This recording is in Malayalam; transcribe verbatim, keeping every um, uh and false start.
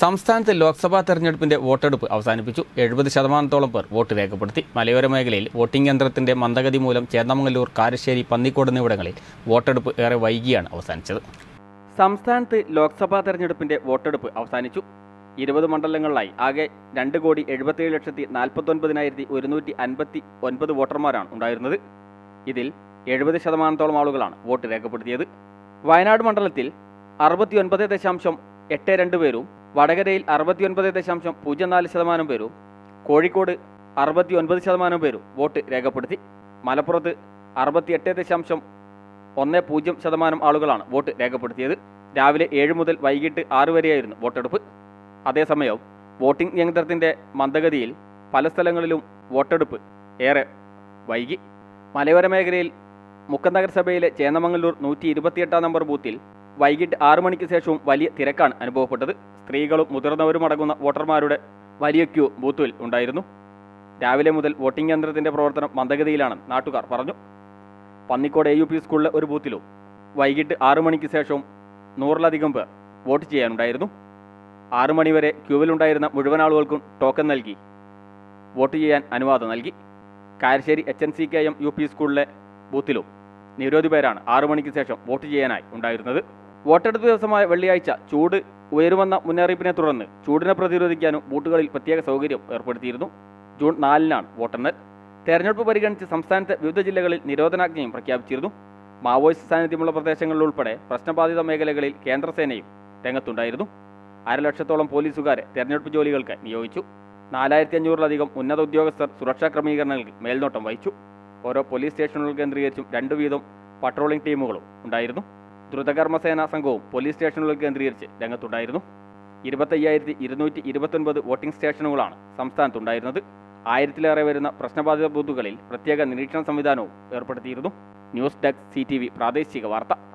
സംസ്ഥാനത്ത് ലോക്സഭാ തെരഞ്ഞെടുപ്പിന്റെ വോട്ടെടുപ്പ് അവസാനിപ്പിച്ചു. എഴുപത് ശതമാനത്തോളം പേർ വോട്ട് രേഖപ്പെടുത്തി. മലയോര മേഖലയിൽ വോട്ടിംഗ് യന്ത്രത്തിന്റെ മന്ദഗതി മൂലം ചേന്ദമംഗല്ലൂർ, കാരശ്ശേരി, പന്നിക്കോട് എന്നിവിടങ്ങളിൽ വോട്ടെടുപ്പ് ഏറെ വൈകിയാണ് അവസാനിച്ചത്. സംസ്ഥാനത്ത് ലോക്സഭാ തെരഞ്ഞെടുപ്പിന്റെ വോട്ടെടുപ്പ് അവസാനിച്ചു. ഇരുപത് മണ്ഡലങ്ങളിലായി ആകെ രണ്ട് കോടി എഴുപത്തിയേഴ് ലക്ഷത്തി നാൽപ്പത്തൊൻപതിനായിരത്തി ഒരുന്നൂറ്റി അൻപത്തി ഒൻപത് വോട്ടർമാരാണ് ഉണ്ടായിരുന്നത്. ഇതിൽ എഴുപത് ശതമാനത്തോളം ആളുകളാണ് വോട്ട് രേഖപ്പെടുത്തിയത്. വയനാട് മണ്ഡലത്തിൽ അറുപത്തി ഒൻപത് ദശാംശം എട്ട് രണ്ട് പേരും, വടകരയിൽ അറുപത്തി ഒൻപത് ദശാംശം പൂജ്യം നാല് ശതമാനം പേരും, കോഴിക്കോട് അറുപത്തി ഒൻപത് ശതമാനം പേരും വോട്ട് രേഖപ്പെടുത്തി. മലപ്പുറത്ത് അറുപത്തി എട്ട് ദശാംശം ഒന്ന് പൂജ്യം ശതമാനം ആളുകളാണ് വോട്ട് രേഖപ്പെടുത്തിയത്. രാവിലെ ഏഴ് മുതൽ വൈകിട്ട് ആറ് വരെയായിരുന്നു വോട്ടെടുപ്പ്. അതേസമയം വോട്ടിംഗ് യന്ത്രത്തിൻ്റെ മന്ദഗതിയിൽ പല സ്ഥലങ്ങളിലും വോട്ടെടുപ്പ് ഏറെ വൈകി. മലയോര മേഖലയിൽ മുക്കം നഗരസഭയിലെ ചേന്ദമംഗല്ലൂർ നൂറ്റി ഇരുപത്തിയെട്ടാം നമ്പർ ബൂത്തിൽ വൈകിട്ട് ആറു മണിക്ക് ശേഷവും വലിയ തിരക്കാണ് അനുഭവപ്പെട്ടത്. സ്ത്രീകളും മുതിർന്നവരും അടങ്ങുന്ന വോട്ടർമാരുടെ വലിയ ക്യൂ ബൂത്തിൽ ഉണ്ടായിരുന്നു. രാവിലെ മുതൽ വോട്ടിംഗ് യന്ത്രത്തിൻ്റെ പ്രവർത്തനം മന്ദഗതിയിലാണെന്ന് നാട്ടുകാർ പറഞ്ഞു. പന്നിക്കോട് എ യു പി സ്കൂളിലെ ഒരു ബൂത്തിലും വൈകിട്ട് ആറു മണിക്ക് ശേഷവും നൂറിലധികം പേർ വോട്ട് ചെയ്യാനുണ്ടായിരുന്നു. ആറു മണിവരെ ക്യൂവിലുണ്ടായിരുന്ന മുഴുവൻ ആളുകൾക്കും ടോക്കൺ നൽകി വോട്ട് ചെയ്യാൻ അനുവാദം നൽകി. Karassery H N C K M U P സ്കൂളിലെ ബൂത്തിലും നിരവധി പേരാണ് ആറു മണിക്ക് ശേഷം വോട്ട് ചെയ്യാനായി ഉണ്ടായിരുന്നത്. വോട്ടെടുപ്പ് ദിവസമായ വെള്ളിയാഴ്ച ചൂട് ഉയരുമെന്ന മുന്നറിയിപ്പിനെ തുടർന്ന് ചൂടിനെ പ്രതിരോധിക്കാനും ബൂത്തുകളിൽ പ്രത്യേക സൗകര്യം ഏർപ്പെടുത്തിയിരുന്നു. ജൂൺ നാലിനാണ് വോട്ടെണ്ണൽ. തെരഞ്ഞെടുപ്പ് പരിഗണിച്ച് സംസ്ഥാനത്തെ വിവിധ ജില്ലകളിൽ നിരോധനാജ്ഞയും പ്രഖ്യാപിച്ചിരുന്നു. മാവോയിസ്റ്റ് സാന്നിധ്യമുള്ള പ്രദേശങ്ങളിലുൾപ്പെടെ പ്രശ്നബാധിത മേഖലകളിൽ കേന്ദ്രസേനയും രംഗത്തുണ്ടായിരുന്നു. അരലക്ഷത്തോളം പോലീസുകാരെ തെരഞ്ഞെടുപ്പ് ജോലികൾക്ക് നിയോഗിച്ചു. നാലായിരത്തി അഞ്ഞൂറിലധികം ഉന്നത ഉദ്യോഗസ്ഥർ സുരക്ഷാ ക്രമീകരണങ്ങൾക്ക് മേൽനോട്ടം വഹിച്ചു. ഓരോ പോലീസ് സ്റ്റേഷനുകൾ കേന്ദ്രീകരിച്ചും രണ്ടു വീതം പട്രോളിംഗ് ടീമുകളും ഉണ്ടായിരുന്നു. ദ്രുതകർമ്മസേനാ സംഘവും പോലീസ് സ്റ്റേഷനുകൾ കേന്ദ്രീകരിച്ച് രംഗത്തുണ്ടായിരുന്നു. ഇരുപത്തയ്യായിരത്തി ഇരുന്നൂറ്റി ഇരുപത്തൊൻപത് വോട്ടിംഗ് സ്റ്റേഷനുകളാണ് സംസ്ഥാനത്തുണ്ടായിരുന്നത്. ആയിരത്തിലേറെ വരുന്ന പ്രശ്നബാധിത ബൂത്തുകളിൽ പ്രത്യേക നിരീക്ഷണ സംവിധാനവും ഏർപ്പെടുത്തിയിരുന്നു. News desk C T V പ്രാദേശിക വാർത്ത.